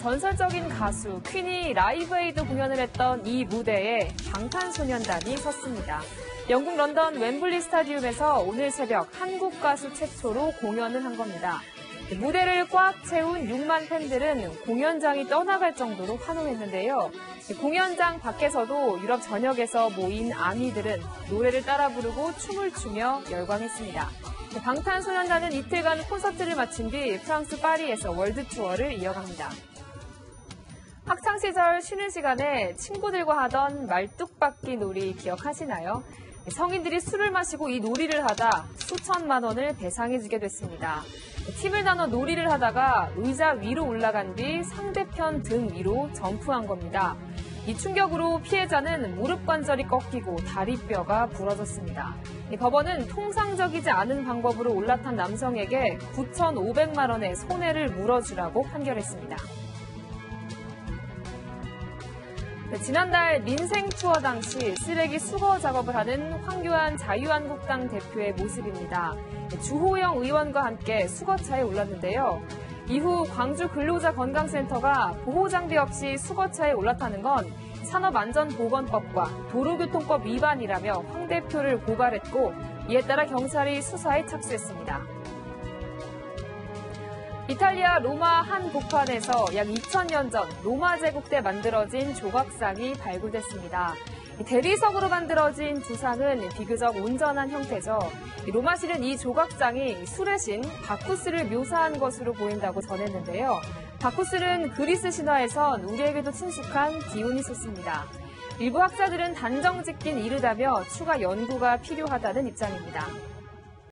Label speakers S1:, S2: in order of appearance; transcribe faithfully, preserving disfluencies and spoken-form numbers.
S1: 전설적인 가수 퀸이 라이브 에이드 공연을 했던 이 무대에 방탄소년단이 섰습니다. 영국 런던 웸블리 스타디움에서 오늘 새벽 한국 가수 최초로 공연을 한 겁니다. 무대를 꽉 채운 육만 팬들은 공연장이 떠나갈 정도로 환호했는데요. 공연장 밖에서도 유럽 전역에서 모인 아미들은 노래를 따라 부르고 춤을 추며 열광했습니다. 방탄소년단은 이틀간 콘서트를 마친 뒤 프랑스 파리에서 월드 투어를 이어갑니다. 학창시절 쉬는 시간에 친구들과 하던 말뚝박기 놀이 기억하시나요? 성인들이 술을 마시고 이 놀이를 하다 수천만 원을 배상해주게 됐습니다. 팀을 나눠 놀이를 하다가 의자 위로 올라간 뒤 상대편 등 위로 점프한 겁니다. 이 충격으로 피해자는 무릎 관절이 꺾이고 다리뼈가 부러졌습니다. 법원은 통상적이지 않은 방법으로 올라탄 남성에게 구천오백만 원의 손해를 물어주라고 판결했습니다. 네, 지난달 민생 투어 당시 쓰레기 수거 작업을 하는 황교안 자유한국당 대표의 모습입니다. 주호영 의원과 함께 수거차에 올랐는데요. 이후 광주 근로자 건강센터가 보호장비 없이 수거차에 올라타는 건 산업안전보건법과 도로교통법 위반이라며 황 대표를 고발했고 이에 따라 경찰이 수사에 착수했습니다. 이탈리아 로마 한 복판에서 약 이천 년 전 로마 제국 때 만들어진 조각상이 발굴됐습니다. 대리석으로 만들어진 주상은 비교적 온전한 형태죠. 로마시는 이 조각상이 수레신 바쿠스를 묘사한 것으로 보인다고 전했는데요. 바쿠스는 그리스 신화에선 우리에게도 친숙한 디오니소스입니다. 일부 학자들은 단정 짓긴 이르다며 추가 연구가 필요하다는 입장입니다.